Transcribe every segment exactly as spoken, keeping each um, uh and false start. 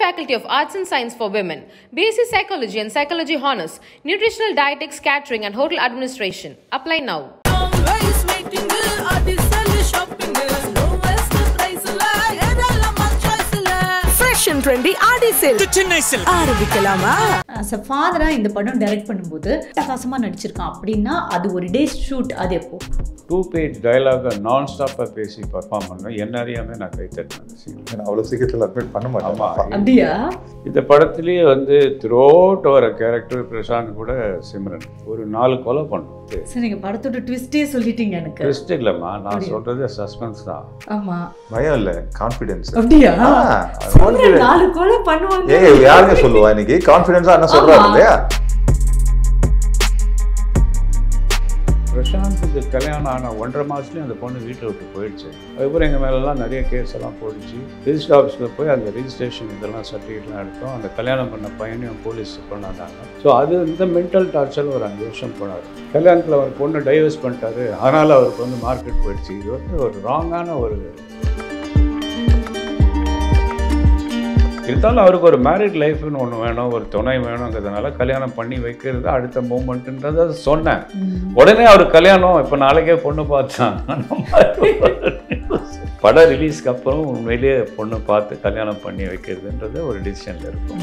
Faculty of Arts and Science for Women, B S c Psychology and Psychology Honors, Nutritional Dietetics, Catering and Hotel Administration. Apply now. Fresh and trendy Adi sale. Chennai sale. ஆரம்பிக்கலாமா? As a father இந்த படம் direct பண்ணும்போது தகாசமா நடிச்சிருக்கான் அப்படினா அது ஒரு டே shoot அது எப்போ two page dialogue நான் ஸ்டாப்பா பேசி பெர்ஃபார்ம் பண்ணேன். என்ன அறியாம நான் கை தட்டினேன். நான் அவ்வளவு சீக்கிரத்துல அட்மிட் பண்ண மாட்டேன். அப்படியே இந்த படத்திலேயே வந்து த்ரோட் வர கேரக்டர் பிரசாந்த் கூட சிம்ரன் ஒரு நாலு கொலை பண்ணோம். சரி நீங்க படத்தோட ட்விஸ்டே சொல்லிட்டீங்க எனக்கு. ட்விஸ்ட் இல்லம்மா, நான் சொல்றது சஸ்பென்ஸ் தான். ஆமா. பயம் இல்ல, கான்ஃபிடன்ஸ். அப்படியே நாலு கொலை பண்ணுவாங்க. ஏய் யாருங்க சொல்லுவா இன்னைக்கு கான்ஃபிடன்ஸா என்ன சொல்றாரு இல்லையா? பிரசாந்துக்கு கல்யாணம் ஆன ஒன்றரை மாதத்துலேயும் அந்த பொண்ணு வீட்டை விட்டு போயிடுச்சு. அதுக்கப்புறம் எங்கள் மேலெல்லாம் நிறைய கேஸ் எல்லாம் போயிடுச்சு. ரிஜிஸ்டர் ஆஃபீஸில் போய் அந்த ரிஜிஸ்ட்ரேஷன் இதெல்லாம் சர்டிஃபிகேட்லாம் எடுத்தோம். அந்த கல்யாணம் பண்ண பையனையும் போலீஸ் கொண்டாந்தாங்க. ஸோ அது இந்த மென்டல் டார்ச்சர் ஒரு அஞ்சு வருஷம் போனார். கல்யாணத்தில் அவர் பொண்ணு டைவர்ஸ் பண்ணிட்டாரு. ஆனாலும் அவருக்கு வந்து மார்க்கெட் போயிடுச்சு. இது வந்து ஒரு ராங்கான ஒரு இருந்தாலும் அவருக்கு ஒரு மேரிட் லைஃப்னு ஒன்று வேணும், ஒரு துணை வேணுங்கிறதுனால கல்யாணம் பண்ணி வைக்கிறது அடுத்த மூமெண்ட்டுன்றதை சொன்னேன். உடனே அவர் கல்யாணம் இப்போ நாளைக்கே பொண்ணு பார்த்தான். படம் ரிலீஸ்க்கு அப்புறம் உண்மையிலேயே பொண்ணு பார்த்து கல்யாணம் பண்ணி வைக்கிறதுன்றது ஒரு டிசிஷனில் இருக்கும்.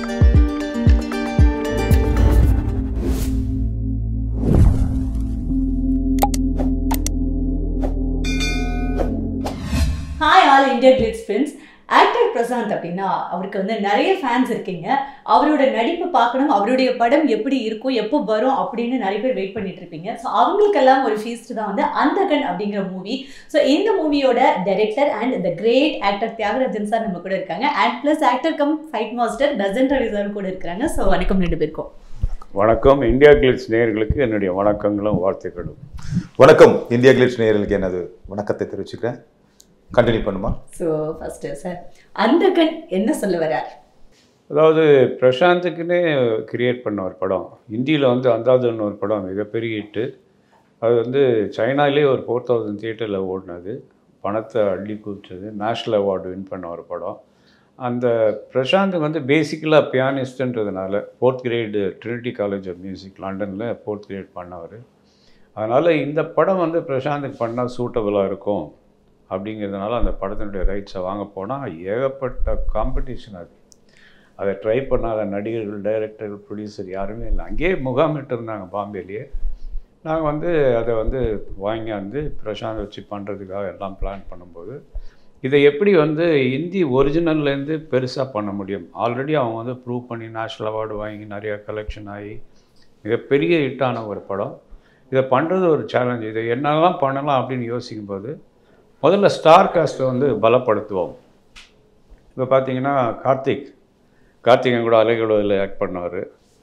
Hi all IndiaGlitz friends. Actor Prashanth அப்படின்னா அவருக்கு வந்து நிறைய ஃபேன்ஸ் இருக்கீங்க. அவரோட நடிப்பு பார்க்கணும், அவருடைய படம் எப்படி இருக்கும், எப்போ வரும் அப்படின்னு நிறைய பேர் வெயிட் பண்ணிட்டு இருப்பீங்க. ஸோ அவங்களுக்கெல்லாம் ஒரு ஃபீஸ்ட் தான் வந்து அந்தகன் அப்படிங்கிற மூவி. ஸோ இந்த மூவியோட director and the great actor Thiagarajan sir நம்ம கூட இருக்காங்க. And plus actor cum fight master Besant Ravi sir கூட இருக்கிறாங்க. ஸோ வணக்கம் ரெண்டு பேருக்கும். வணக்கம். இந்தியா கிளிட்ஸ் நேயர்களுக்கு என்னுடைய வணக்கங்களும் வாழ்த்துக்களும். வணக்கம். இந்தியா கிளிட்ஸ் நேயர்களுக்கு எனது வணக்கத்தை தெரிவிச்சுக்கிறேன். கண்டினியூ பண்ணுமா? ஸோ ஃபஸ்ட்டு சார் அந்தகன் என்ன சொல்ல வர்றார்? அதாவது பிரசாந்துக்குன்னே கிரியேட் பண்ண ஒரு படம். இந்தியில் வந்து அந்தாதுன்னு ஒரு படம் மிகப்பெரிய ஹிட்டு. அது வந்து சைனாலே ஒரு ஃபோர் தௌசண்ட் தியேட்டரில் ஓடினது, பணத்தை அள்ளி குதிச்சது, நேஷ்னல் அவார்டு வின் பண்ண ஒரு படம். அந்த பிரசாந்த் வந்து பேசிக்கலாக பியானிஸ்ட்ன்றதுனால fourth grade Trinity College of Music லண்டனில் ஃபோர்த் கிரேட் பண்ணவர். அதனால் இந்த படம் வந்து பிரசாந்துக்கு பண்ணால் சூட்டபுளாக இருக்கும் அப்படிங்கிறதுனால அந்த படத்தினுடைய ரைட்ஸை வாங்க போனால் ஏகப்பட்ட காம்படிஷன். அது அதை ட்ரை பண்ணாத நடிகர்கள், டைரக்டர்கள், ப்ரொடியூசர் யாருமே இல்லை. அங்கேயே முகாமிட்டு இருந்தாங்க பாம்பேலேயே. நாங்கள் வந்து அதை வந்து வாங்கி வந்து பிரசாந்த் வச்சு பண்ணுறதுக்காக எல்லாம் பிளான் பண்ணும்போது இதை எப்படி வந்து ஹிந்தி ஒரிஜினல்லேருந்து பெருசாக பண்ண முடியும். ஆல்ரெடி அவங்க வந்து ப்ரூவ் பண்ணி நேஷ்னல் அவார்டு வாங்கி நிறையா கலெக்ஷன் ஆகி மிகப்பெரிய ஹிட்டான ஒரு படம். இதை பண்ணுறது ஒரு சேலஞ்ச். இதை என்னெல்லாம் பண்ணலாம் அப்படின்னு யோசிக்கும்போது முதல்ல ஸ்டார் காஸ்ட்டை வந்து பலப்படுத்துவோம். இப்போ பார்த்தீங்கன்னா கார்த்திக் கார்த்திகன் கூட அலைகளுவதில் ஆக்ட் பண்ணவர்.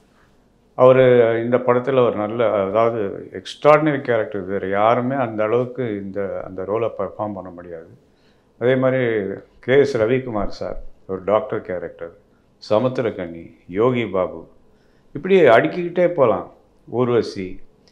அவர் இந்த படத்தில் ஒரு நல்ல, அதாவது எக்ஸ்ட்ராடினரி கேரக்டர். வேறு யாருமே அந்த அளவுக்கு இந்த அந்த ரோலை பர்ஃபார்ம் பண்ண முடியாது. அதே மாதிரி கே எஸ் ரவிக்குமார் சார் ஒரு டாக்டர் கேரக்டர், சமுத்திரக்கனி, யோகி பாபு, இப்படி அடுக்கிக்கிட்டே போகலாம். ஊர்வசி,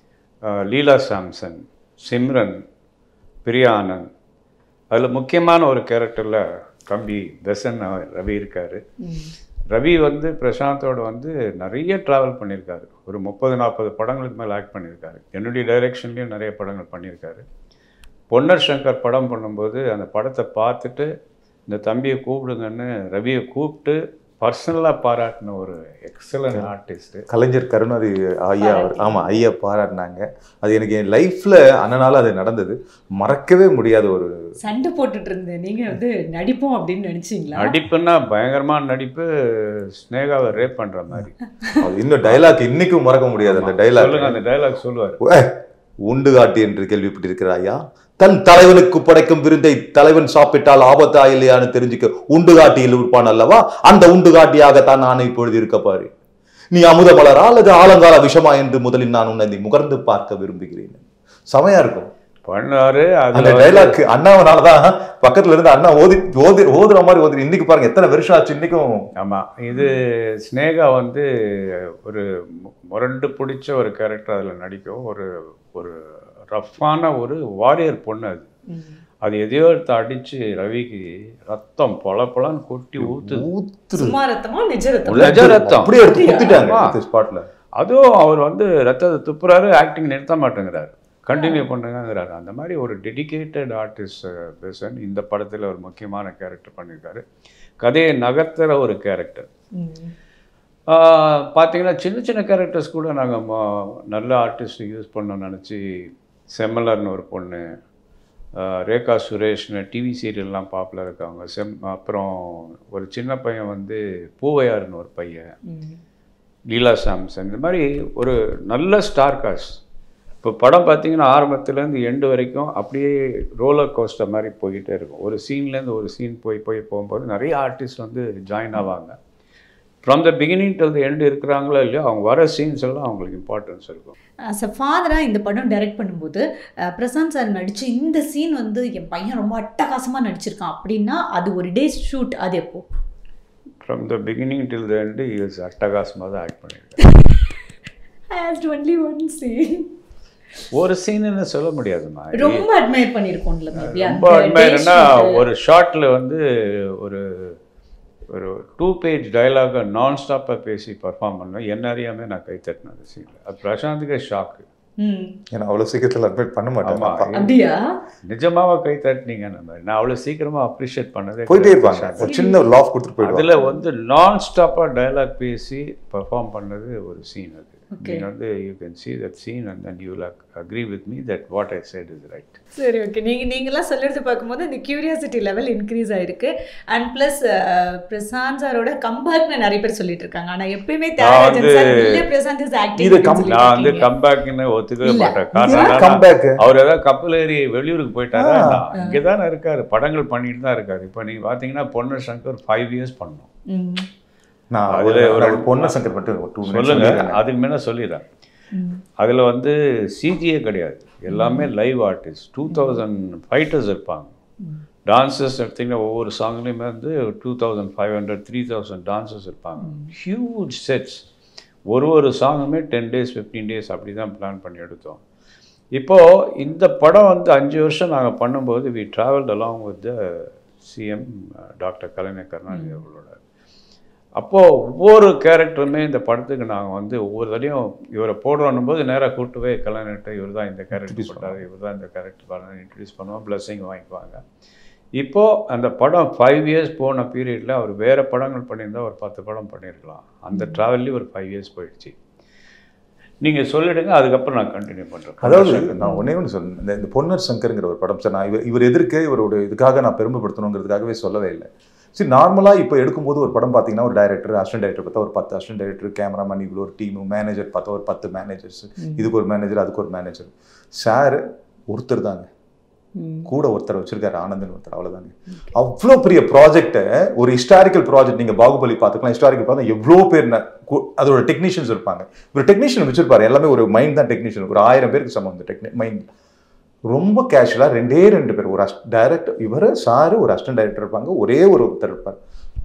லீலா சாம்சன், சிம்ரன், பிரியா ஆனந்த். அதில் முக்கியமான ஒரு கேரக்டரில் தம்பி பெசன்ட் ரவி இருக்கார். ரவி வந்து பிரசாந்தோட வந்து நிறைய ட்ராவல் பண்ணியிருக்காரு. ஒரு முப்பது நாற்பது படங்களுக்கு மேலே ஆக்ட் பண்ணியிருக்காரு. என்னுடைய டைரெக்ஷன்லேயும் நிறைய படங்கள் பண்ணியிருக்காரு. பொன்னர் சங்கர் படம் பண்ணும்போது அந்த படத்தை பார்த்துட்டு இந்த தம்பியை கூப்பிடுங்கன்னு ரவியை கூப்பிட்டு பர்சனலாக பாராட்டின ஒரு எக்ஸலன்ட் ஆர்டிஸ்ட்டு கலைஞர் கருணாநிதி ஐயா. அவர் ஆமாம் ஐயா பாராட்டினாங்க. அது எனக்கு என் லைஃப்பில் அண்ணனால அது நடந்தது, மறக்கவே முடியாத ஒரு. சண்டை போட்டுட்டு இருந்தேன், நீங்கள் வந்து நடிப்போம் அப்படின்னு நினச்சிங்களா? நடிப்புன்னா பயங்கரமான நடிப்பு, ஸ்னேகாவை ரேப் பண்ணுற மாதிரி. அது இன்னும் டைலாக் இன்னைக்கும் மறக்க முடியாது. அந்த டைலாக் சொல்லுங்க. அந்த டைலாக் சொல்லுவார். உண்டு காட்டி என்று கேள்விப்பட்டிருக்கிறாயா? தன் தலைவனுக்கு படைக்கும் விருந்தை தலைவன் சாப்பிட்டால் ஆபத்தா இல்லையான்னு தெரிஞ்சுக்க உண்டு காட்டியில் இருப்பான் அல்லவா? அந்த உண்டு காட்டியாகத்தான் நான் இப்பொழுது இருக்க பாரு. நீ அமுத மலரா அல்லது ஆலங்கால விஷமா என்று முதலில் நான் உன்னை முகர்ந்து பார்க்க விரும்புகிறேன். செமையா இருக்கும் பண்ணாரு. அந்த டைலாக் அண்ணாவனாலதான் பக்கத்துல இருந்து அண்ணா ஓதி ஓதி ஓதுற மாதிரி ஓதி. இன்னைக்கு பாருங்க எத்தனை வருஷம் ஆச்சு இன்னைக்கும். ஆமா, இது ஸ்னேகா வந்து ஒரு முரண்டு பிடிச்ச ஒரு கேரக்டர் அதில் நடிக்கும். ஒரு ஒரு ரஃப்பான ஒரு வாரியர் பொண்ணு. அது அது எதையோ எடுத்து அடித்து ரவிக்கு ரத்தம் பொல பொலன்னு கொட்டி ஊற்று ஊத்து சும்மா ரத்தமா நிஜ ரத்தம் நிஜ ரத்தம் அப்படியே எடுத்து குத்திட்டாங்க ஸ்பாட்ல. அதுவும் அவர் வந்து ரத்தத்தை துப்புறாரு, ஆக்டிங் நிறுத்த மாட்டேங்கிறாரு, கண்டினியூ பண்ணுங்கிறாரு. அந்த மாதிரி ஒரு டெடிக்கேட்டட் ஆர்டிஸ்ட் பெசன்ட். இந்த படத்தில் ஒரு முக்கியமான கேரக்டர் பண்ணியிருக்காரு, கதையை நகர்த்துற ஒரு கேரக்டர். பார்த்தீங்கன்னா சின்ன சின்ன கேரக்டர்ஸ் கூட நாங்கள் நல்ல ஆர்டிஸ்ட் யூஸ் பண்ணோம்னு நினச்சி, செம்மலர்னு ஒரு பொண்ணு, ரேகா சுரேஷ்னு டிவி சீரியல்லாம் பாப்புலர் இருக்காங்க, செம் அப்புறம் ஒரு சின்ன பையன் வந்து பூவையார்னு ஒரு பையன், லீலா சாம்சன், இந்த மாதிரி ஒரு நல்ல ஸ்டார் காஸ்ட். இப்போ படம் பார்த்தீங்கன்னா ஆரம்பத்துலேருந்து எண்டு வரைக்கும் அப்படியே ரோலர் கோஸ்டர் மாதிரி போய்கிட்டே இருக்கும். ஒரு சீன்லேருந்து ஒரு சீன் போய் போய் போகும்போது நிறைய ஆர்டிஸ்ட் வந்து ஜாயின் ஆவாங்க. From the beginning to the end இருக்கிறாங்களோ இல்லையோ, அவங்க வர சீன்ஸ் எல்லாம் அவங்களுக்கு இம்பார்ட்டன்ஸ் இருக்கும். ஆஸ் அ ஃபாதராக இந்த படம் டைரக்ட் பண்ணும்போது பிரசாந்த் சார் நடித்து இந்த சீன் வந்து என் பையன் ரொம்ப அட்டகாசமாக நடிச்சிருக்கான் அப்படின்னா அது ஒரு டே ஷூட், அது எப்போ? From the beginning till the end is அட்டகாசமாக தான் ஆக்ட் பண்ணியிருக்கேன். ஒன்லி ஒன் சீன், ஒரு சீன்னு சொல்ல முடியாதுமா, ரொம்ப அட்மையர் பண்ணியிருக்கோம்ல. ரொம்ப அட்மையர்னா ஒரு ஷார்ட்டில் வந்து ஒரு ஒரு டூ பேஜ் டைலாகை நான் ஸ்டாப்பாக பேசி பர்ஃபார்ம் பண்ணேன். என்ன அறியாமல் நான் கை தட்டினேன் அந்த சீனில். அது பிரசாந்துக்கே ஷாக்கு. ஏன்னா அவ்வளோ சீக்கிரத்தில் அட்மிட் பண்ண மாட்டேன். அப்படியா? நிஜமாவா கை தட்டினீங்க அந்த மாதிரி. நான் அவ்வளோ சீக்கிரமாக அப்ரிஷியேட் பண்ணதே போயிட்டே இருப்பாங்க, ஒரு சின்ன ஒரு லாஃப் கொடுத்துட்டு போயிடுவாங்க. அதில் வந்து நான் ஸ்டாப்பாக டைலாக் பேசி பர்ஃபார்ம் பண்ணது ஒரு சீன். அது நீங்கள் வந்து you can see that scene and then you will agree with me that what I said is right. சரி, ஓகே. நீங்கள் நீங்களாம் சொல்லிட்டு பார்க்கும்போது இந்த கியூரியாசிட்டி லெவல் இன்க்ரீஸ் ஆகிருக்கு. அண்ட் ப்ளஸ் பிரசாந்த் சாரோட கம்பேக்னு நிறைய பேர் சொல்லிட்டு இருக்காங்க. ஆனால் எப்பயுமே தியாகராஜன் சார் இல்லை, பிரசாந்த் இஸ் ஆக்டிங். நான் வந்து கம்பேக்னு ஒத்துக்கவே மாட்டேன். காரணம் அவர் ஏதாவது கப்பல் ஏறி வெளியூருக்கு போயிட்டாரா, இங்கே தானே இருக்காரு, படங்கள் பண்ணிட்டு தான் இருக்காரு. இப்போ நீங்கள் பார்த்தீங்கன்னா பொன்னர் சங்கர் ஃபைவ் இயர்ஸ் பண்ணோம். நான் அதில் ஒரு பொன்னர் சங்கர் மட்டும் சொல்லுங்க, அதுக்கு முன்ன சொல்லிடுறேன். அதில் வந்து சிஜியே கிடையாது, எல்லாமே live artist. Two thousand fighters இருப்பாங்க. டான்சர்ஸ் எடுத்திங்கன்னா ஒவ்வொரு சாங்லேயுமே வந்து two thousand five hundred three thousand dancers இருப்பாங்க. Huge sets. ஒரு ஒரு சாங்குமே டென் டேஸ் ஃபிஃப்டீன் டேஸ் அப்படி தான் பிளான் பண்ணி எடுத்தோம். இப்போது இந்த படம் வந்து அஞ்சு வருஷம் நாங்கள் பண்ணும்போது we travelled along with the CM doctor Kalaignar Karunanidhi அவர்களோட. அப்போது ஒவ்வொரு கேரக்டருமே இந்த படத்துக்கு நாங்கள் வந்து ஒவ்வொரு தடையும் இவரை போடுறோன்னும் போது நேராக கூட்டு போய் கலைஞர்கிட்ட இவர் தான் இந்த கேரக்டர் போட்டார், இவர் தான் இந்த கேரக்டர் பண்ண இன்ட்ரடியூஸ் பண்ணுவோம், பிளஸ்ஸிங் வாங்கிக்குவாங்க. இப்போது அந்த படம் ஃபைவ் இயர்ஸ் போன பீரியடில் அவர் வேறு படங்கள் பண்ணியிருந்தால் ஒரு பத்து படம் பண்ணியிருக்கலாம். அந்த ட்ராவல்லேயும் ஒரு ஃபைவ் இயர்ஸ் போயிடுச்சு. நீங்கள் சொல்லிடுங்க, அதுக்கப்புறம் நான் கண்டினியூ பண்ணுறேன். அதாவது நான் ஒன்றே ஒன்று சொன்னேன், இந்த இந்த பொன்னர் சங்கருங்கிற ஒரு படம் சார், நான் இவர் இவர் எதிர்க்க இவரோட இதுக்காக நான் பெருமைப்படுத்தணுங்கிறதுக்காகவே சொல்லவே இல்லை. சரி, நார்மலாக இப்போ எடுக்கும்போது ஒரு படம் பார்த்தீங்கன்னா ஒரு டைரக்டர், அசிஸ்டன்ட் டைரக்டர் பார்த்தா ஒரு பத்து அசிஸ்டன்ட் டைரக்டர், கேமராமேன் இவ்வளோ ஒரு டீமு, மேனேஜர் பார்த்தா ஒரு பத்து மேனேஜர்ஸ், இதுக்கு ஒரு மேனேஜர் அதுக்கு ஒரு மேனேஜர். சார் ஒருத்தர் தாங்க, கூட ஒருத்தர் வச்சிருக்காரு, ஆனந்தன் ஒருத்தர், அவ்வளோதாங்க. அவ்வளோ பெரிய ப்ராஜெக்டை, ஒரு ஹிஸ்டாரிக்கல் ப்ராஜெக்ட், நீங்கள் பாகுபலி பார்த்துக்கலாம், ஹிஸ்டாரிக்கல் பார்த்தா எவ்வளோ பேர் அதோட டெக்னீஷியன்ஸ் இருப்பாங்க. ஒரு டெக்னீஷியன் வச்சிருப்பாரு, எல்லாமே ஒரு மைண்ட் தான் டெக்னீஷியன், ஒரு ஆயிரம் பேருக்கு சமம் அந்த டெக்னி மைண்ட். ரொம்ப கேஷுவலாக ரெண்டே ரெண்டு பேர், ஒரு அஸ் டைரக்டர் இவர் சாரு, ஒரு அசிஸ்டன்ட் டைரக்டர் இருப்பாங்க, ஒரே ஒரு ஒருத்தர் இருப்பார்.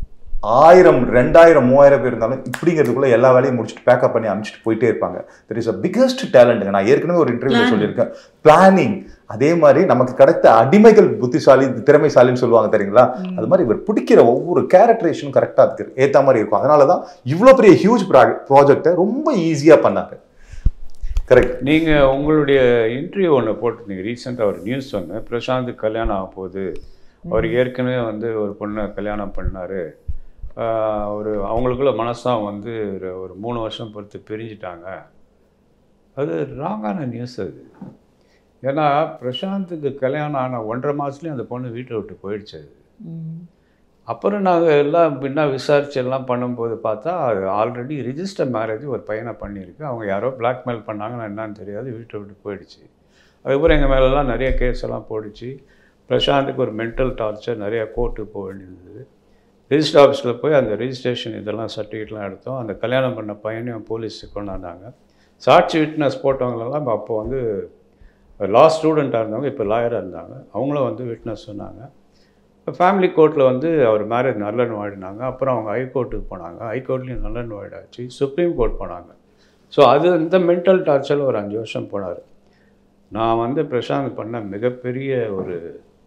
ஆயிரம் ரெண்டாயிரம் மூவாயிரம் பேர் இருந்தாலும் இப்படிங்கிறதுக்குள்ள எல்லா வேலையும் முடிச்சுட்டு பேக்கப் பண்ணி அனுப்பிச்சிட்டு போயிட்டே இருப்பாங்க. தட் இஸ் அ பிகஸ்ட் டேலண்ட்டுங்க. நான் ஏற்கனவே ஒரு இன்டர்வியூல சொல்லியிருக்கேன், பிளானிங். அதே மாதிரி நமக்கு கிடைத்த அடிமைகள் புத்திசாலி திறமைசாலின்னு சொல்லுவாங்க தெரியுங்களா, அது மாதிரி இவர் பிடிக்கிற ஒவ்வொரு கேரக்டரேஷனும் கரெக்டாக இருக்கு, ஏற்ற மாதிரி இருக்கும். அதனால தான் இவ்வளோ பெரிய ஹியூஜ் ப்ராஜெக்டை ரொம்ப ஈஸியாக பண்ணாரு. கரெக்ட். நீங்கள் உங்களுடைய இன்டர்வியூ ஒன்று போட்டிருந்தீங்க ரீசெண்டாக, ஒரு நியூஸ் ஒன்று, பிரசாந்த் கல்யாணம் ஆக போகுது, அவர் ஏற்கனவே வந்து ஒரு பொண்ணை கல்யாணம் பண்ணார், ஒரு அவங்களுக்குள்ள மனசாக வந்து ஒரு மூணு வருஷம் பொறுத்து பிரிஞ்சிட்டாங்க. அது ராங்கான நியூஸ் அது. ஏன்னா பிரசாந்துக்கு கல்யாணம் ஆன ஒன்றரை மாதத்துலேயும் அந்த பொண்ணு வீட்டை விட்டு போயிடுச்சு. அது அப்புறம் நாங்கள் எல்லாம் பின்னா விசாரிச்சு எல்லாம் பண்ணும்போது பார்த்தா அது ஆல்ரெடி ரிஜிஸ்டர் மேரேஜ் ஒரு பையனை பண்ணியிருக்கு. அவங்க யாரோ பிளாக்மெயில் பண்ணாங்கன்னு என்னன்னு தெரியாது, வீட்டை விட்டு போயிடுச்சு. அதுக்கப்புறம் எங்கள் மேலெல்லாம் நிறைய கேஸ் எல்லாம் போயிடுச்சு. பிரசாந்துக்கு ஒரு மென்டல் டார்ச்சர், நிறையா கோர்ட்டுக்கு போக வேண்டியிருந்தது. ரிஜிஸ்டர் ஆஃபீஸில் போய் அந்த ரிஜிஸ்ட்ரேஷன் இதெல்லாம் சர்டிஃபிகேட்லாம் எடுத்தோம். அந்த கல்யாணம் பண்ண பையனையும் போலீஸுக்கு கொண்டாந்தாங்க. சாட்சி விட்னஸ் போட்டவங்களெல்லாம் அப்போ வந்து லா ஸ்டூடெண்ட்டாக இருந்தவங்க இப்போ லாயராக இருந்தாங்க, அவங்களும் வந்து விட்னஸ் சொன்னாங்க. ஃபேமிலி கோர்ட்டில் வந்து அவர் மேரேஜ் நல்லன்னு வாடினாங்க. அப்புறம் அவங்க ஹைகோர்ட்டுக்கு போனாங்க, ஹைகோர்ட்லேயும் நல்லன்னு வாடாச்சு, சுப்ரீம் கோர்ட் போனாங்க. ஸோ அது இந்த மென்டல் டார்ச்சரில் ஒரு அஞ்சு வருஷம் போனார். நான் வந்து பிரசாந்த் பண்ண மிகப்பெரிய ஒரு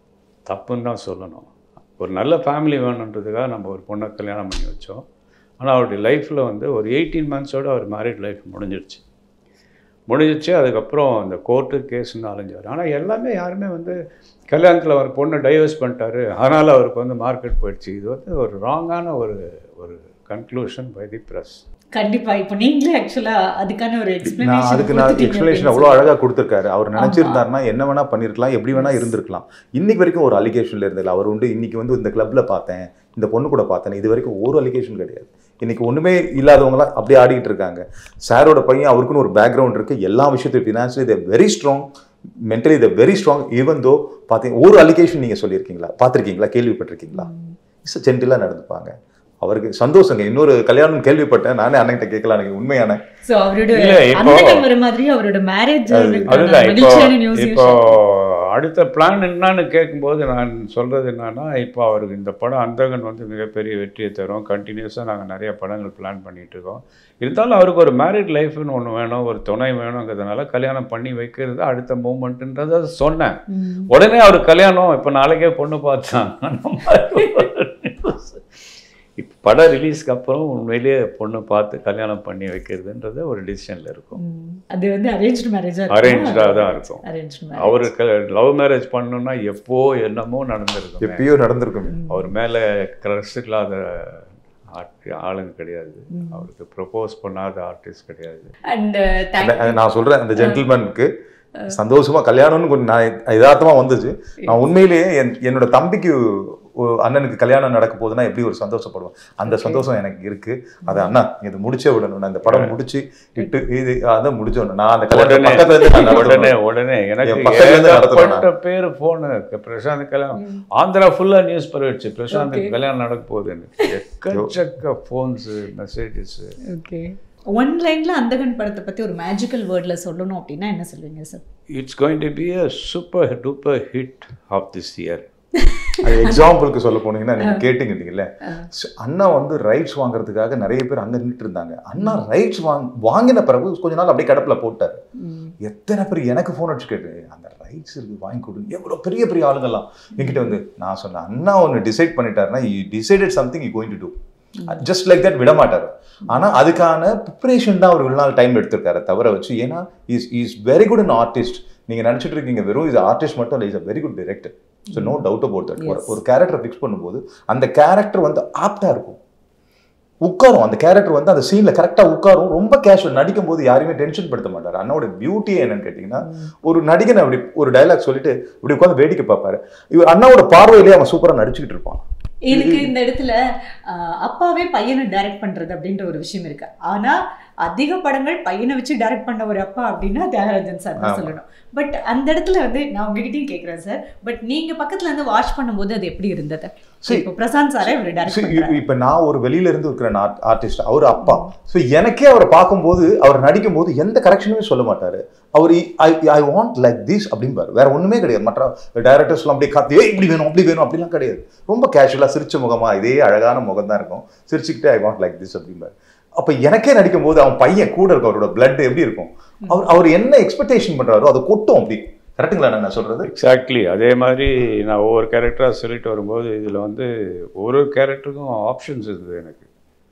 தப்புன்னு தான் சொல்லணும். ஒரு நல்ல ஃபேமிலி வேணுன்றதுக்காக நம்ம ஒரு பொண்ணை கல்யாணம் பண்ணி வச்சோம். ஆனால் அவருடைய லைஃப்பில் வந்து ஒரு எயிட்டீன் மந்த்ஸோடு அவர் மேரிட் லைஃப் முடிஞ்சிடுச்சு முடிஞ்சிச்சு அதுக்கப்புறம் அந்த கோர்ட்டு கேஸ்ன்னு அலைஞ்சார். ஆனால் எல்லாமே யாருமே வந்து கல்யாணத்தில் அவர் பொண்ணை டைவர்ஸ் பண்ணிட்டாரு, அதனால் அவருக்கு வந்து மார்க்கெட் போயிடுச்சு. இது வந்து ஒரு ராங்கான ஒரு ஒரு கன்க்ளூஷன் பை தி ப்ரெஸ். கண்டிப்பா இப்போ நீங்களே ஆக்சுவலா அதுக்கான ஒரு எக்ஸ்பிளனேஷன் அதுக்கு நான் எக்ஸ்பிளனேஷன் அவ்வளோ அழகாக கொடுத்துருக்காரு. அவர் நினச்சிருந்தாருன்னா என்ன வேணா பண்ணியிருக்கலாம், எப்படி வேணா இருந்திருக்கலாம். இன்னைக்கு வரைக்கும் ஒரு அலிகேஷன்ல இருந்தில்ல. அவர் உண்டு இன்னைக்கு வந்து இந்த கிளப்ல பார்த்தேன், இந்த பொண்ணு கூட பார்த்தேன், இது வரைக்கும் ஒரு அலிகேஷன் கிடையாது. இன்னைக்கு ஒன்றுமே இல்லாதவங்களாம் அப்படியே ஆடிக்கிட்டு இருக்காங்க. சாரோட பையன் அவருக்குன்னு ஒரு பேக்ரவுண்ட் இருக்குது, எல்லா விஷயத்தையும் financially they very strong, mentally they very strong. Even though பார்த்தீங்க ஒரு அலிகேஷன் நீங்கள் சொல்லியிருக்கீங்களா, பார்த்துருக்கீங்களா, கேள்விப்பட்டிருக்கீங்களா? இட்ஸ் ஜென்டிலாக நடந்துப்பாங்க. அவருக்கு சந்தோஷங்க. இன்னொரு கல்யாணம் கேள்விப்பட்டேன், நானே அண்ணன்கிட்ட கேட்கலாம், எனக்கு உண்மையான சோ அவரோட அந்தகன் வர மாதிரி அவரோட மேரேஜ் இப்போ அடுத்த பிளான் என்னன்னு கேட்கும்போது நான் சொல்றது என்னன்னா, இப்போ அவருக்கு இந்த படம் அந்தகன் வந்து மிகப்பெரிய வெற்றியை தரும். கண்டினியூஸாக நாங்கள் நிறைய படங்கள் பிளான் பண்ணிட்டு இருக்கோம். இருந்தாலும் அவருக்கு ஒரு மேரிட் லைஃப்னு ஒன்று வேணும், ஒரு துணை வேணுங்கிறதுனால கல்யாணம் பண்ணி வைக்கிறது அடுத்த மூமெண்ட்டுன்றதை சொன்னேன். உடனே அவர் கல்யாணம் இப்போ நாளைக்கே பொண்ணு பார்த்தாங்க. இப்போ படம் ரிலீஸ்க்கு அப்புறம் உண்மையிலேயே பொண்ணு பார்த்து கல்யாணம் பண்ணி வைக்கிறதுன்றது ஒரு டிசிஷனில் இருக்கும். அது வந்து அரேஞ்ச்டு மேரேஜா அரேஞ்ச்டாக தான் இருக்கும். அவருக்கு லவ் மேரேஜ் பண்ணணும்னா எப்போ என்னமோ நடந்திருக்கும், எப்பயோ நடந்திருக்கும். அவர் மேலே க்ரஷ் இல்லாத ஆளுங்க கிடையாது, அவருக்கு ப்ரப்போஸ் பண்ணாத ஆர்டிஸ்ட் கிடையாது. அண்ட் நான் சொல்கிறேன், அந்த ஜென்டில்மேனுக்கு சந்தோஷமா கல்யாணம்னு கொஞ்சம் நான் யதார்த்தமாக வந்துச்சு. நான் உண்மையிலேயே என் என்னோட தம்பிக்கு அண்ணனுக்கு கல்யாணம் நடக்க போகுதுன்னா எப்படி ஒரு சந்தோஷப்படுவேன், அந்த சந்தோஷம் எனக்கு இருக்கு. அது அண்ணா இது முடிச்சே விடணும், நான் இந்த படம் முடிச்சு இட்டு இது அதான் முடிச்சோன்னு நான் அந்த கல்யாணம் பக்கத்துல இருந்து உடனே உடனே எனக்கு பேரு போனு பிரசாந்த் கல்யாணம் ஆந்திரா ஃபுல்லா நியூஸ் பரவிடுச்சு, பிரசாந்த் கல்யாணம் நடக்க போகுதுன்னு. எக்கச்சக்க போன்ஸ் மெசேஜஸ். ஓகே, ஒன் லைன்ல அந்தகன் படத்தை பத்தி ஒரு மேஜிக்கல் வேர்ட்ல சொல்லணும் அப்படின்னா என்ன சொல்லுவீங்க sir? It's going to be a super duper hit of this year. அது எக்ஸாம்பிளுக்கு சொல்ல போனீங்கன்னா நீங்க கேட்டீங்கல்ல, அண்ணா வந்து ரைட்ஸ் வாங்குறதுக்காக நிறைய பேர் அங்க நின்றுட்டு இருந்தாங்க. அண்ணா ரைட்ஸ் வாங்க வாங்கின பிறகு கொஞ்ச நாள் அப்படியே கடப்புல போட்டார். எத்தனை பேர் எனக்கு ஃபோன் அடிச்சு கேட்டு அந்த ரைட்ஸ் இருக்கு வாங்கி கொடுங்க, எவ்வளவு பெரிய பெரிய ஆளுங்கெல்லாம் என்கிட்ட வந்து. நான் சொன்னேன், அண்ணா ஒன்று டிசைட் பண்ணிட்டாருன்னா he decided something he going to do, just like that விட மாட்டார். ஆனால் அதுக்கான ப்ரிப்பரேஷன் தான் அவர் இவ்வளோ நாள் டைம் எடுத்திருக்காரு தவிர வச்சு. ஏன்னா is is very good an artist. நீங்கள் நினச்சிட்டு இருக்கீங்க வெறும் இது ஆர்டிஸ்ட் மட்டும் இல்லை, is a very good director. So no doubt about that. ஒரு கேரக்டரை ஃபிக்ஸ் பண்ணும்போது அந்த கேரக்டர் வந்து ஆப்டாக இருக்கும், உட்காரும். அந்த கேரக்டர் வந்து அந்த சீனில் கரெக்டாக உட்காரும். ரொம்ப கேஷுவல் நடிக்கும் போது யாரையுமே டென்ஷன் படுத்த மாட்டார். அண்ணாவோட பியூட்டியே என்னன்னு கேட்டிங்கன்னா, ஒரு நடிகனை அப்படி ஒரு டைலாக் சொல்லிட்டு இப்படி உட்காந்து வேடிக்கை பார்ப்பாரு. இவர் அண்ணாவோட பார்வையிலேயே அவன் சூப்பராக நடிச்சுக்கிட்டு இருப்பான். எனக்கு இந்த இடத்துல அப்பாவே பையனை டைரக்ட் பண்றது அப்படின்ற ஒரு விஷயம் இருக்கு. ஆனா அதிக படங்கள் பையனை வச்சு டைரக்ட் பண்ண ஒரு அப்பா அப்படின்னா தியாகராஜன் சார் தான் சொல்லணும். பட் அந்த இடத்துல வந்து நான் உங்ககிட்டயும் கேட்கிறேன் சார், பட் நீங்க பக்கத்துல இருந்து வாட்ச் பண்ணும்போது அது எப்படி இருந்தது? இப்போ பிரசாந்த் சாரே இவர் டைரக்ட் பண்றாரு. இப்போ நான் ஒரு வெளியில இருந்து இருக்கிற ஆர்டிஸ்ட், அவர் அப்பா. ஸோ எனக்கே அவரை பார்க்கும்போது அவர் நடிக்கும் போது எந்த கரெக்ஷனுமே சொல்ல மாட்டாரு. அவர் I I want like this அப்படிம்பாரு, வேற ஒண்ணுமே கிடையாது. மற்ற டைரக்டர்ஸ்லாம் அப்படியே காத்து ஏ இப்படி வேணும் அப்படி வேணும் அப்படிலாம் கிடையாது. ரொம்ப கேஷுவலா சிரிச்ச முகமா இதே அழகான முகம் தான் இருக்கும். சிரிச்சுக்கிட்டே ஐ வாண்ட் லைக் திஸ் அப்படிம்பாரு. அப்ப எனக்கே நடிக்கும் போது அவன் பையன் கூட இருக்கும், அவரோட பிளட் எப்படி இருக்கும், அவர் அவர் என்ன எக்ஸ்பெக்டேஷன் பண்றாரோ அதை கொட்டும். அப்படி கரெக்டுங்களா நான் சொல்றது? எக்ஸாக்ட்லி அதே மாதிரி நான் ஒவ்வொரு கேரக்டராக சொல்லிட்டு வரும்போது இதில் வந்து ஒரு கேரக்டருக்கும் ஆப்ஷன்ஸ் இருந்தது. எனக்கு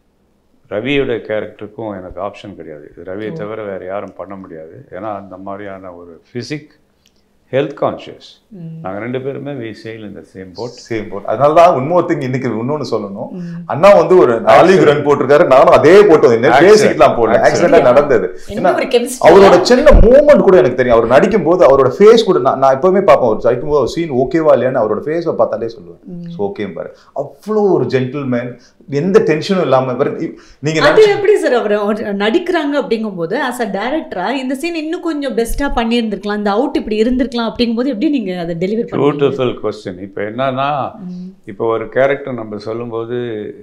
ரவியோட கேரக்டருக்கும் எனக்கு ஆப்ஷன் கிடையாது. இது ரவியை தவிர வேறு யாரும் பண்ண முடியாது. ஏன்னா அந்த மாதிரியான ஒரு ஃபிசிக் ஹெல்த் கான்ஷியஸ் நாங்கள் ரெண்டு பேருமே வி சேல் இந்த சேம் போட் சேம் போட் அதனால தான் இன்னொரு திங் இன்னைக்கு இன்னொன்று சொல்லணும். அண்ணா வந்து ஒரு நாலு ரன் போட்டிருக்காரு, நானும் அதே போட்டு பேசிக்கலாம் போடல, ஆக்சிடென்டா நடந்தது. அவரோட சின்ன மூவ்மெண்ட் கூட எனக்கு தெரியும். அவர் நடிக்கும் போது அவரோட ஃபேஸ் கூட நான் நான் எப்பவுமே பார்ப்பேன். அவர் நடிக்கும் போது சீன் ஓகேவா இல்லையான்னு அவரோட ஃபேஸை பார்த்தாலே சொல்லுவேன் ஓகே பாரு. அவ்வளோ ஒரு ஜென்டில்மேன், எந்த டென்ஷனும் இல்லாம. நீங்க அது எப்படி சார் அவர் நடிக்கிறாங்க அப்படிங்கும் போது ஆஸ் அ டைரக்டரா இந்த சீன் இன்னும் கொஞ்சம் பெஸ்டா பண்ணியிருந்திருக்கலாம், இந்த அவுட் இப்படி இருந்திருக்கலாம் அப்படிங்கும்போது எப்படி நீங்க அதை டெலிவரி பண்ணுவீங்க? Beautiful question. இப்போ என்னன்னா, இப்போ ஒரு கேரக்டர் நம்ம சொல்லும்போது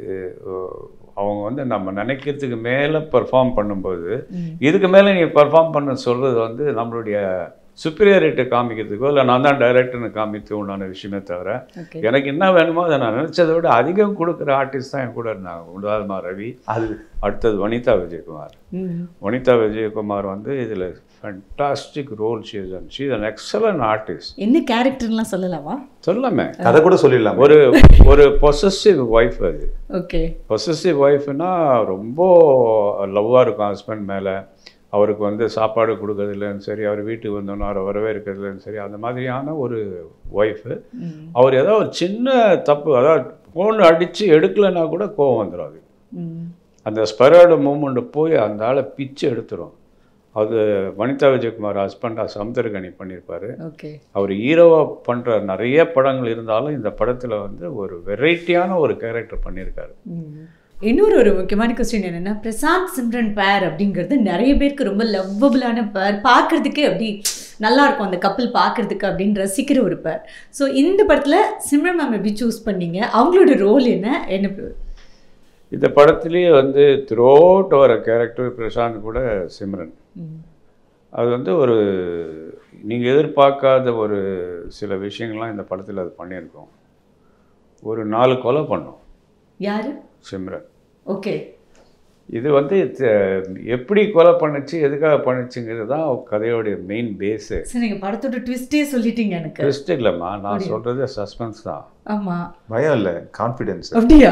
அவங்க வந்து நம்ம நினைக்கிறதுக்கு மேலே பெர்ஃபார்ம் பண்ணும்போது இதுக்கு மேலே நீங்கள் பெர்ஃபார்ம் பண்ண சொல்கிறது வந்து நம்மளுடைய சுப்பீரியாரிட்டி காமிக்கிறதுக்கோ இல்லை நான் தான் டைரக்டர்னு காமித்து உண்டான விஷயமே தவிர எனக்கு என்ன வேணுமோ அதை நான் நினச்சதை விட அதிகம் கொடுக்குற ஆர்டிஸ்ட் தான் என் கூட இருந்தாங்க. உதாரணமாக ரவி, அது அடுத்தது வனிதா விஜயகுமார். வனிதா விஜயகுமார் வந்து இதில் fantastic role. She is an she is an excellent artist. என்ன கேரக்டர்லாம் சொல்லலாமா? சொல்லாமே கதை கூட சொல்லிடலாம். ஒரு ஒரு பொசசிவ் ஒய்ஃப். அது ஓகே பொசசிவ் ஒய்ஃப்னா ரொம்ப லவ்வாக இருக்கும் ஹஸ்பண்ட் மேலே. அவருக்கு வந்து சாப்பாடு கொடுக்கறதுலன்னு சரி, அவர் வீட்டுக்கு வந்தோன்னா அவரை வரவே இருக்கிறதுலன்னு சரி, அந்த மாதிரியான ஒரு ஒய்ஃபு. அவர் ஏதாவது ஒரு சின்ன தப்பு, அதாவது ஃபோன் அடித்து எடுக்கலைன்னா கூட கோவம் வந்துடும். அது அந்த ஸ்பெராய்டு மூமெண்ட்டு போய் அந்த ஆளை பிச்சு எடுத்துரும். அது வனிதா விஜயகுமார் ஹஸ்பண்டாக சமுத்திரகனி பண்ணியிருப்பார். அவர் ஹீரோவாக பண்ணுற நிறைய படங்கள் இருந்தாலும் இந்த படத்தில் வந்து ஒரு வெரைட்டியான ஒரு கேரக்டர் பண்ணியிருக்காரு. இன்னொரு ஒரு முக்கியமான கொஸ்டின் என்னென்னா, பிரசாந்த் சிம்ரன் பேர் அப்படிங்கிறது நிறைய பேருக்கு ரொம்ப லவ்வபுளான பேர், பார்க்குறதுக்கே அப்படி நல்லா இருக்கும் அந்த கப்பல் பார்க்குறதுக்கு அப்படின்னு ரசிக்கிற ஒரு பேர். ஸோ இந்த படத்தில் சிம்ரன் மேம் எப்படி சூஸ் பண்ணீங்க? அவங்களோட ரோல் என்ன என்ன? இந்த படத்துலேயே வந்து த்ரூ அவுட் வர கேரக்டர் பிரசாந்த் கூட சிம்ரன். அது வந்து ஒரு நீங்கள் எதிர்பார்க்காத ஒரு சில விஷயங்கள்லாம் இந்த படத்தில் அது பண்ணியிருக்கோம். ஒரு நாலு கொலை பண்ணோம். யாரு? சிம்ரன். ஓகே. இது வந்து எப்படி கொலை பண்ணுச்சு, எதுக்காக பண்ணுச்சுங்கிறது தான் கதையோடைய மெயின் பேஸு. சரி, நீங்கள் படத்தோட ட்விஸ்டே சொல்லிட்டீங்க. எனக்கு ட்விஸ்ட் இல்லைம்மா, நான் சொல்கிறது சஸ்பென்ஸ் தான். ஆமாம், பயம் இல்லை, கான்ஃபிடென்ஸ். அப்படியா?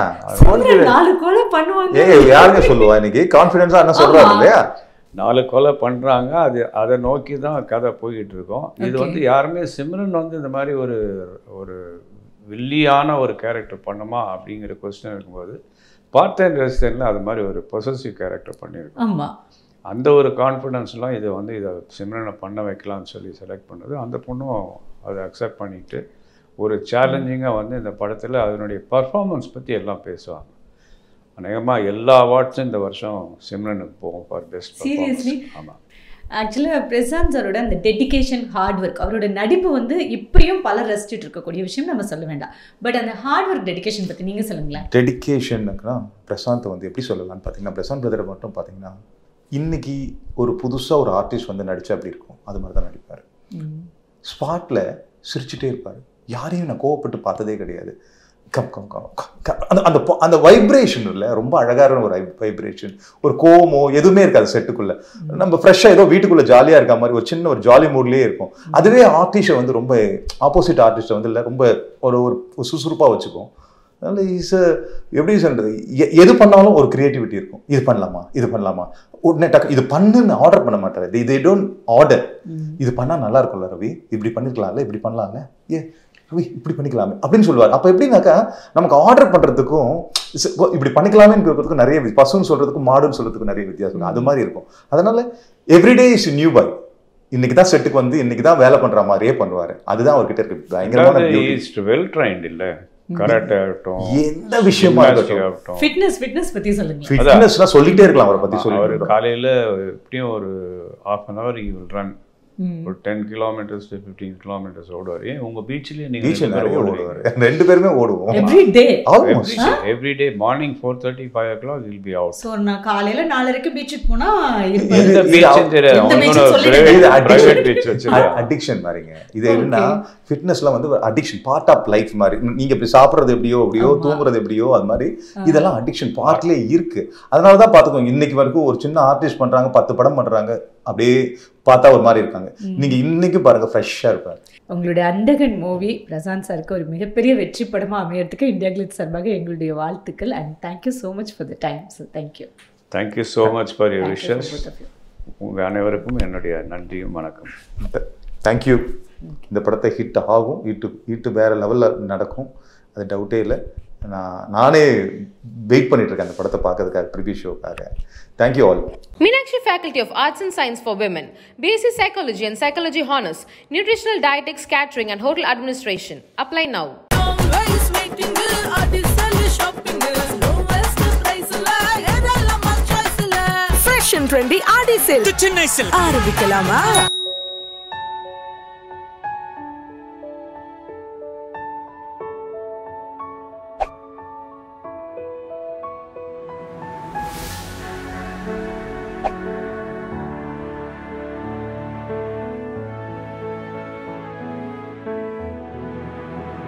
நாலு கொலை பண்ணுவாங்க. ஏய், யாருங்க சொல்லுவா இன்னைக்கு கான்ஃபிடென்ஸாக என்ன சொல்கிறாங்க இல்லையா? நாலு கொலை பண்ணுறாங்க. அது அதை நோக்கி தான் கதை போய்கிட்டு இருக்கோம். இது வந்து யாருமே சிம்ரன் வந்து இந்த மாதிரி ஒரு ஒரு வில்லியான ஒரு கேரக்டர் பண்ணுமா அப்படிங்கிற கொஸ்டின் இருக்கும்போது பார்த்தேன் ரெஸ்டனில் அது மாதிரி ஒரு பொசசிவ் கேரக்டர் பண்ணியிருக்கோம். ஆமாம், அந்த ஒரு கான்ஃபிடென்ஸ்லாம் இதை வந்து இதை சிம்ரனை பண்ண வைக்கலாம்னு சொல்லி செலக்ட் பண்ணது. அந்த பொண்ணும் அதை அக்செப்ட் பண்ணிவிட்டு ஒரு சேலஞ்சிங்காக வந்து இந்த படத்தில் அதனுடைய பர்ஃபார்மன்ஸ் பற்றி எல்லாம் பேசுவாங்க. அநேகமாக எல்லா அவார்ட்ஸும் இந்த வருஷம் சிம்ரனுக்கு போகும் ஃபார் பெஸ்ட். சீரியஸ்லி? ஆமாம். ஆக்சுவலாக பிரசாந்த் சாரோட அந்த டெடிக்கேஷன், ஹார்ட் ஒர்க், அவரோட நடிப்பு வந்து இப்பயும் பலர் ரசிச்சுட்டு இருக்கக்கூடிய விஷயம், நம்ம சொல்ல வேண்டாம். பட் அந்த ஹார்ட் ஒர்க், டெடிக்கேஷன் பற்றி நீங்கள் சொல்லுங்களேன். டெடிக்கேஷனுக்குனா பிரசாந்த் வந்து எப்படி சொல்லலாம்னு பார்த்தீங்கன்னா, பிரசாந்த் பிரதரை மட்டும் பார்த்தீங்கன்னா இன்னைக்கு ஒரு புதுசாக ஒரு ஆர்டிஸ்ட் வந்து நடித்தா அப்படி இருக்கும், அது மாதிரி தான் நடிப்பார். ஸ்பாட்டில் சிரிச்சுட்டே இருப்பார். யாரையும் நான் கோவப்பட்டு பார்த்ததே கிடையாது. கம் கம் கம் அந்த அந்த அந்த வைப்ரேஷன் இல்லை, ரொம்ப அழகான ஒரு வைப்ரேஷன். ஒரு கோவமோ எதுவுமே இருக்காது செட்டுக்குள்ளே. நம்ம ஃப்ரெஷ்ஷாக ஏதோ வீட்டுக்குள்ளே ஜாலியாக இருக்க மாதிரி ஒரு சின்ன ஒரு ஜாலி மூட்லேயே இருக்கும். அதுவே ஆர்டிஸ்ட்டை வந்து ரொம்ப ஆப்போசிட் ஆர்டிஸ்ட்டை வந்து இல்லை ரொம்ப ஒரு ஒரு சுறுசுறுப்பாக வச்சுக்கும். அதனால் இஸ் எப்படி சொல்கிறது, எது பண்ணாலும் ஒரு க்ரியேட்டிவிட்டி இருக்கும். இது பண்ணலாமா, இது பண்ணலாமா, உடனே டக்கு இது பண்ணுன்னு ஆர்டர் பண்ண மாட்டார். இது இது டோன்ட் ஆர்டர். இது பண்ணால் நல்லா இருக்கும்ல ரவி, இப்படி பண்ணிருக்கலாம்ல, இப்படி பண்ணலாம்ல, ஏ ரவி இப்படி பண்ணிக்கலாமே அப்படின்னு சொல்லுவார். அப்போ எப்படின்னாக்கா நமக்கு ஆர்டர் பண்ணுறதுக்கும் இப்படி பண்ணிக்கலாமேங்கிறதுக்கும் நிறைய பசுன்னு சொல்கிறதுக்கும் மாடுன்னு சொல்கிறதுக்கும் நிறைய வித்தியாசம் அது மாதிரி இருக்கும். அதனால் எவ்ரிடே இஸ் நியூ பாய். இன்னைக்கு தான் செட்டுக்கு வந்து இன்னைக்கு தான் வேலை பண்ணுற மாதிரியே பண்ணுவார். அதுதான் அவர்கிட்ட இருக்கு பயங்கரமான வெல் ட்ரைன்ட் இல்லை. கராட்டே ஆகட்டும், எந்த விஷயமா இருக்கட்டும், ஃபிட்னஸ் ஃபிட்னஸ் பற்றி சொல்லுங்க. ஃபிட்னஸ்லாம் சொல்லிட்டே இருக்கலாம் அவரை பற்றி. சொல்லி அவர் காலையில் எப்படியும் ஒரு half an hour you will run. ஒரு ten kilometres to fifteen kilometres ஓடுவார். ஏன் உங்கள் பீச்சிலே நீங்கள் ஓடுவார்? ரெண்டு பேருமே ஓடுவோம் every day. Every day morning four thirty five o'clock will be out. So நான் காலையில் நாலரைக்கு பீச்சுக்கு போனால் இந்த பீச் அடிக்ஷன் மாதிரிங்க. இது என்ன ஃபிட்னஸ்லாம் வந்து அடிக்ஷன், பார்ட் ஆஃப் லைஃப் மாதிரி. நீங்கள் இப்படி சாப்பிட்றது எப்படியோ எப்படியோ தூங்குறது எப்படியோ அது மாதிரி இதெல்லாம் அடிக்ஷன் பார்ட்லேயே இருக்குது. அதனால தான் பார்த்துக்கோங்க, இன்னைக்கு வரைக்கும் ஒரு சின்ன ஆர்டிஸ்ட் பண்ணுறாங்க, பத்து படம் பண்ணுறாங்க, அப்படியே பார்த்தா ஒரு மாதிரி இருக்காங்க. நீங்க இன்னைக்கு பாருங்க ஃப்ரெஷ்ஷா இருப்பாங்க. உங்களுடைய அந்தகன் மூவி பிரசாந்த் சாருக்கு ஒரு மிகப்பெரிய வெற்றி படமா அமையறதுக்கு இந்தியா கிளிட்ஸ் சார்பாக எங்களுடைய வாழ்த்துக்கள். And thank you so much for the time. So thank you thank you so much for your wishes. உங்க அனைவருக்கும் என்னுடைய நன்றியும் வணக்கம். தேங்க்யூ. இந்த படத்தை ஹிட் ஆகும், ஹிட்டு ஹிட்டு வேற லெவலில் நடக்கும், அது டவுட்டே இல்லை. நான் நானே வெயிட் பண்ணிட்டு இருக்கேன் அந்த படத்தை பார்க்கறதுக்காக, ப்ரிவியூ ஷோக்காக. Thank you all. Meenakshi Faculty of Arts and Science for Women, B S c Psychology and Psychology Honours, Nutritional Dietetics, Catering and Hotel Administration. Apply now. Fresh and trendy R D sale. Chennai sale. ஆரம்பிக்கலாமா?